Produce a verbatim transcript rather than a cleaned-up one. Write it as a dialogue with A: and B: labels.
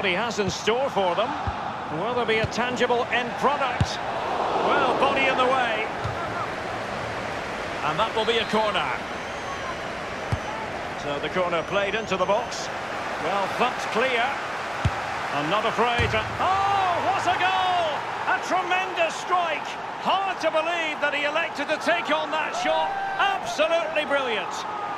A: what he has in store for them. Will there be a tangible end product? Well, body in the way. And that will be a corner. So the corner played into the box. Well, thumped clear. I'm not afraid to... Oh, what a goal! A tremendous strike. Hard to believe that he elected to take on that shot. Absolutely brilliant.